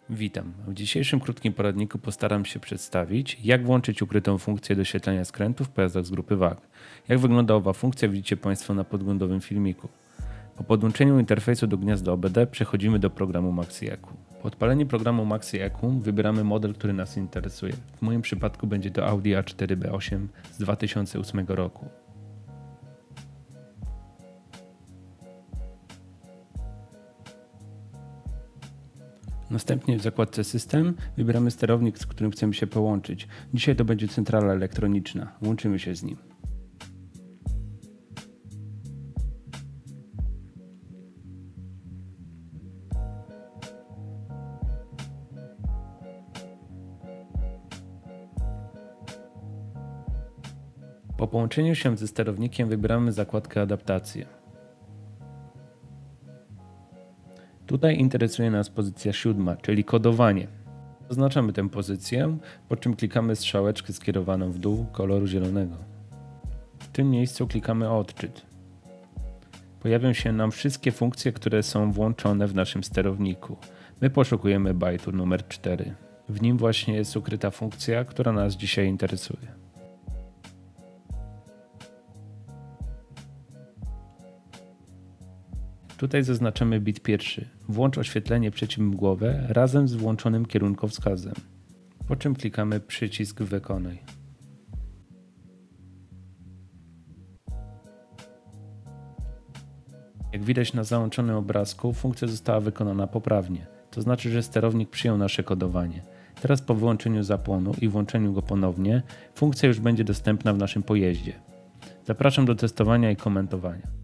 Witam. W dzisiejszym krótkim poradniku postaram się przedstawić, jak włączyć ukrytą funkcję doświetlania skrętów w pojazdach z grupy WAG. Jak wygląda owa funkcja, widzicie Państwo na podglądowym filmiku. Po podłączeniu interfejsu do gniazda OBD przechodzimy do programu MaxiEQ. Po odpaleniu programu MaxiEQ wybieramy model, który nas interesuje. W moim przypadku będzie to Audi A4B8 z 2008 roku. Następnie w zakładce System wybieramy sterownik, z którym chcemy się połączyć. Dzisiaj to będzie centrala elektroniczna. Łączymy się z nim. Po połączeniu się ze sterownikiem wybieramy zakładkę Adaptacje. Tutaj interesuje nas pozycja 7, czyli kodowanie. Zaznaczamy tę pozycję, po czym klikamy strzałeczkę skierowaną w dół koloru zielonego. W tym miejscu klikamy Odczyt. Pojawią się nam wszystkie funkcje, które są włączone w naszym sterowniku. My poszukujemy bajtu numer 4. W nim właśnie jest ukryta funkcja, która nas dzisiaj interesuje. Tutaj zaznaczamy bit pierwszy. Włącz oświetlenie przeciwmgłowe razem z włączonym kierunkowskazem. Po czym klikamy przycisk Wykonaj. Jak widać na załączonym obrazku, funkcja została wykonana poprawnie. To znaczy, że sterownik przyjął nasze kodowanie. Teraz po wyłączeniu zapłonu i włączeniu go ponownie, funkcja już będzie dostępna w naszym pojeździe. Zapraszam do testowania i komentowania.